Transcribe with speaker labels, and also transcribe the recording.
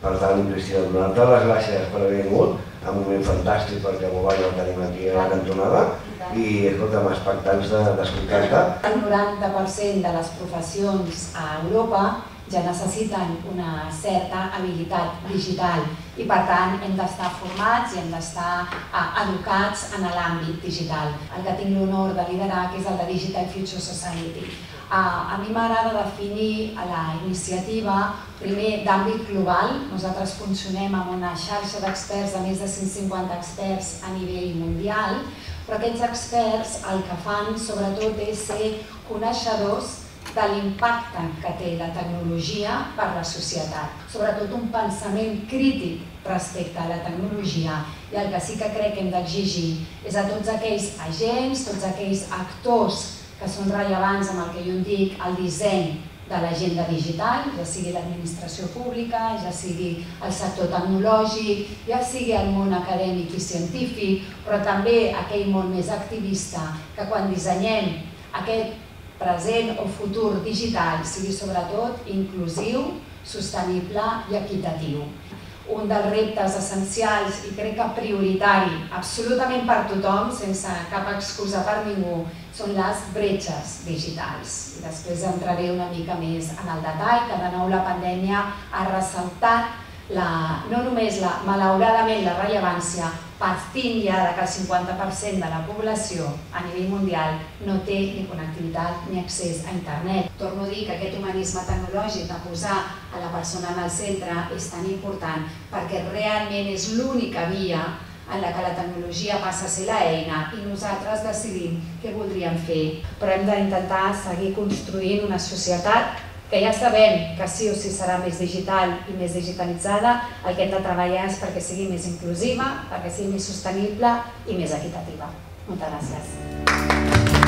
Speaker 1: Per tant, Cristina, donar-te les gràcies per haver vingut, un moment fantàstic perquè el mobile el tenim aquí a la cantonada i, escolta'm, expectants d'escoltar-te.
Speaker 2: El 90% de les professions a Europa ja necessiten una certa habilitat digital i, per tant, hem d'estar formats i hem d'estar educats en l'àmbit digital. El que tinc l'honor de liderar, que és el de Digital Future Society. A mi m'agrada definir la iniciativa primer d'àmbit global. Nosaltres funcionem amb una xarxa d'experts, de més de 150 experts a nivell mundial, però aquests experts el que fan sobretot és ser coneixedors de l'impacte que té la tecnologia per a la societat. Sobretot un pensament crític respecte a la tecnologia, i el que sí que crec que hem d'exigir és a tots aquells agents, tots aquells actors que són rellevants amb el que jo en dic el disseny de l'agenda digital, ja sigui l'administració pública, ja sigui el sector tecnològic, ja sigui el món acadèmic i científic, però també aquell món més activista, que quan dissenyem aquest present o futur digital sigui sobretot inclusiu, sostenible i equitatiu. Un dels reptes essencials i crec que prioritari absolutament per tothom, sense cap excusa per ningú, són les bretxes digitals. I després entraré una mica més en el detall, que de nou la pandèmia ha ressaltat no només malauradament la rellevància, partint ja que el 50% de la població a nivell mundial no té ni connectivitat ni accés a internet. Torno a dir que aquest humanisme tecnològic de posar a la persona en el centre és tan important perquè realment és l'única via en la que la tecnologia passa a ser l'eina i nosaltres decidim què voldríem fer. Però hem d'intentar seguir construint una societat que ja sabem que sí o sí serà més digital i més digitalitzada. El que hem de treballar és perquè sigui més inclusiva, perquè sigui més sostenible i més equitativa. Moltes gràcies.